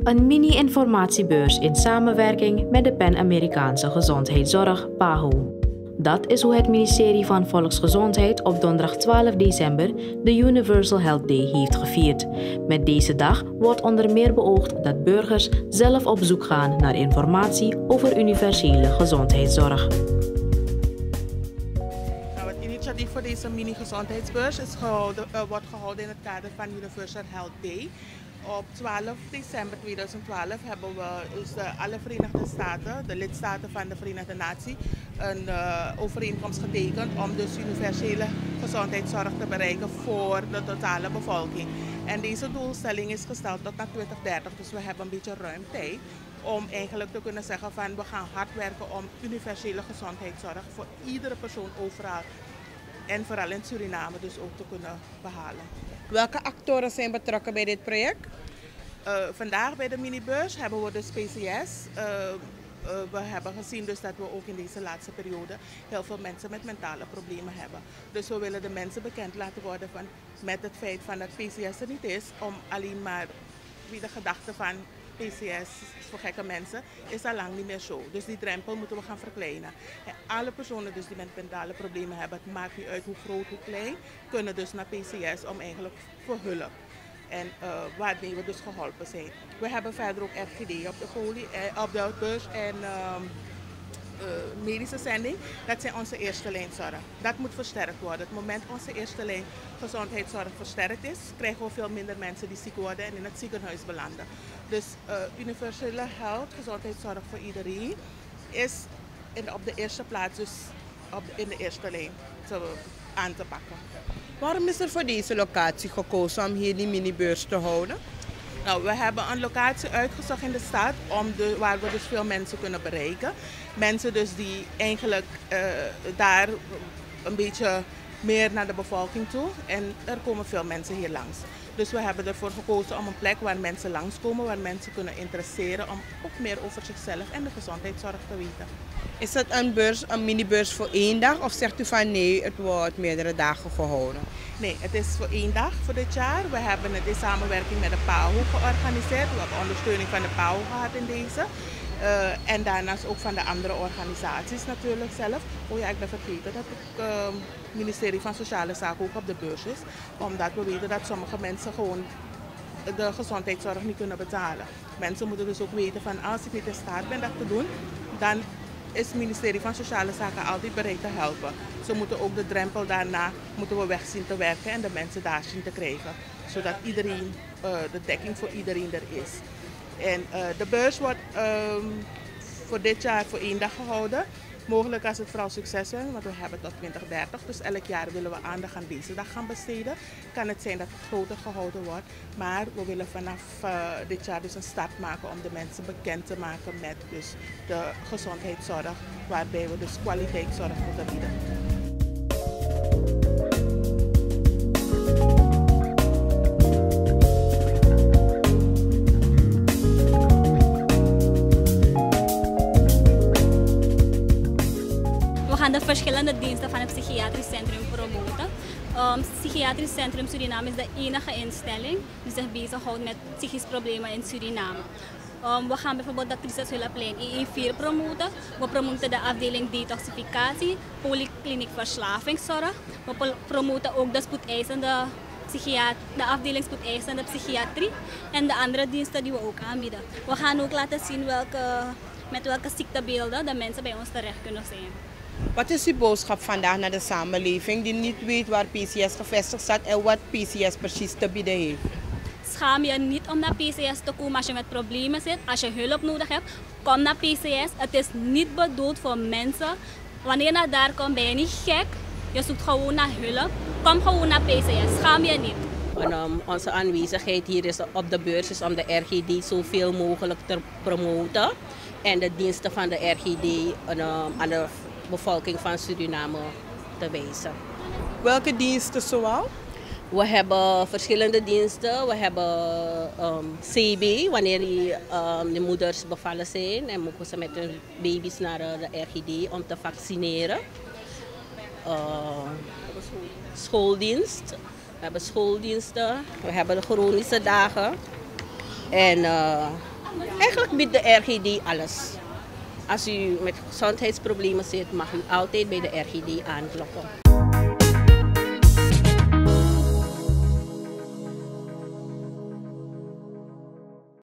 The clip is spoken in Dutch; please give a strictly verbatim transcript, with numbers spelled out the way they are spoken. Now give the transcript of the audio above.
Een mini-informatiebeurs in samenwerking met de Pan-Amerikaanse Gezondheidszorg P A H O. Dat is hoe het ministerie van Volksgezondheid op donderdag twaalf december de Universal Health Day heeft gevierd. Met deze dag wordt onder meer beoogd dat burgers zelf op zoek gaan naar informatie over universele gezondheidszorg. Nou, het initiatief voor deze mini-gezondheidsbeurs is gehouden, uh, wordt gehouden in het kader van Universal Health Day. Op twaalf december tweeduizend twaalf hebben we dus de, alle Verenigde Staten, de lidstaten van de Verenigde Naties, een uh, overeenkomst getekend om dus universele gezondheidszorg te bereiken voor de totale bevolking. En deze doelstelling is gesteld tot naar twintig dertig, dus we hebben een beetje ruim tijd om eigenlijk te kunnen zeggen van we gaan hard werken om universele gezondheidszorg voor iedere persoon overal en vooral in Suriname dus ook te kunnen behalen. Welke actoren zijn betrokken bij dit project? Uh, vandaag bij de minibeurs hebben we dus P C S. Uh, uh, we hebben gezien dus dat we ook in deze laatste periode heel veel mensen met mentale problemen hebben. Dus we willen de mensen bekend laten worden van, met het feit van dat P C S er niet is om alleen maar wie de gedachte van P C S voor gekke mensen is al lang niet meer zo. Dus die drempel moeten we gaan verkleinen. En alle personen dus die met mentale problemen hebben, het maakt niet uit hoe groot, hoe klein, kunnen dus naar P C S om eigenlijk voor hulp. En uh, waarmee we dus geholpen zijn. We hebben verder ook R G D op de folie, eh, op de beurs en um, uh, medische zending. Dat zijn onze eerste lijnzorg. Dat moet versterkt worden. Het moment onze eerste lijn gezondheidszorg versterkt is, krijgen we veel minder mensen die ziek worden en in het ziekenhuis belanden. Dus uh, universele health, gezondheidszorg voor iedereen, is in, op de eerste plaats, dus op de, in de eerste lijn te, aan te pakken. Waarom is er voor deze locatie gekozen om hier die minibeurs te houden? Nou, we hebben een locatie uitgezocht in de stad om de, waar we dus veel mensen kunnen bereiken. Mensen dus die eigenlijk uh, daar een beetje meer naar de bevolking toe. En er komen veel mensen hier langs. Dus we hebben ervoor gekozen om een plek waar mensen langskomen, waar mensen kunnen interesseren om ook meer over zichzelf en de gezondheidszorg te weten. Is het een beurs, een minibeurs voor één dag of zegt u van nee, het wordt meerdere dagen gehouden? Nee, het is voor één dag voor dit jaar. We hebben het in samenwerking met de P A H O georganiseerd. We hebben ondersteuning van de P A H O gehad in deze. Uh, en daarnaast ook van de andere organisaties natuurlijk zelf. Oh ja, ik ben vergeten dat het uh, ministerie van Sociale Zaken ook op de beurs is. Omdat we weten dat sommige mensen gewoon de gezondheidszorg niet kunnen betalen. Mensen moeten dus ook weten van als ik niet in staat ben dat te doen, dan is het ministerie van Sociale Zaken altijd bereid te helpen. Ze moeten ook de drempel daarna moeten we weg zien te werken en de mensen daar zien te krijgen. Zodat iedereen, uh, de dekking voor iedereen er is. En uh, de beurs wordt um, voor dit jaar voor één dag gehouden. Mogelijk als het vooral succes is, want we hebben tot twintig dertig. Dus elk jaar willen we aandacht aan deze dag gaan besteden. Kan het zijn dat het groter gehouden wordt. Maar we willen vanaf uh, dit jaar dus een start maken om de mensen bekend te maken met dus de gezondheidszorg. Waarbij we dus kwaliteitszorg moeten bieden. We gaan de verschillende diensten van het psychiatrisch centrum promoten. Um, het psychiatrisch centrum Suriname is de enige instelling die zich bezighoudt met psychische problemen in Suriname. Um, we gaan bijvoorbeeld de crisishulplijn E E vier promoten. We promoten de afdeling detoxificatie, polykliniek verslavingszorg. We promoten ook de spoedeisende de afdeling spoedeisende psychiatrie en de andere diensten die we ook aanbieden. We gaan ook laten zien welke, met welke ziektebeelden de mensen bij ons terecht kunnen zijn. Wat is uw boodschap vandaag naar de samenleving die niet weet waar P C S gevestigd staat en wat P C S precies te bieden heeft? Schaam je niet om naar P C S te komen als je met problemen zit. Als je hulp nodig hebt, kom naar P C S. Het is niet bedoeld voor mensen. Wanneer je naar daar komt, ben je niet gek. Je zoekt gewoon naar hulp. Kom gewoon naar P C S. Schaam je niet. En, um, onze aanwezigheid hier is op de beurs is om de R G D zoveel mogelijk te promoten. En de diensten van de R G D en, um, aan de bevolking van Suriname te wijzen. Welke diensten zoal? We hebben verschillende diensten. We hebben um, C B, wanneer die, um, de moeders bevallen zijn en mogen ze met hun baby's naar de R G D om te vaccineren. Uh, schooldienst. We hebben schooldiensten. We hebben de chronische dagen. En uh, Eigenlijk biedt de R G D alles. Als u met gezondheidsproblemen zit, mag u altijd bij de R G D aankloppen.